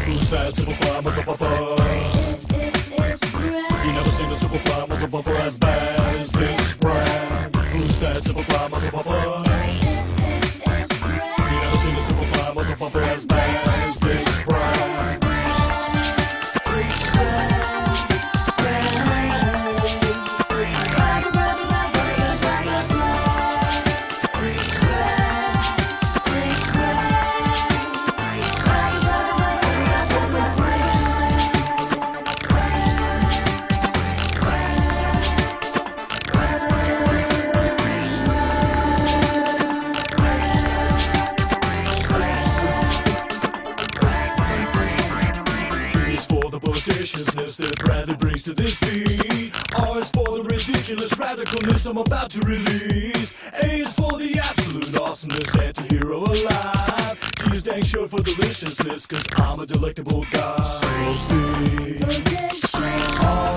Who's that super fly, motherfucker? You never seen a super fly, motherfucker as bad as this brand. Who's that super fly, motherfucker? You never seen a super fly, motherfucker as bad as this brand. Bodaciousness that Bradley brings to this beat. R is for the ridiculous radicalness I'm about to release. A is for the absolute awesomeness, anti-hero alive. G is dang sure for deliciousness, cause I'm a delectable guy. So big.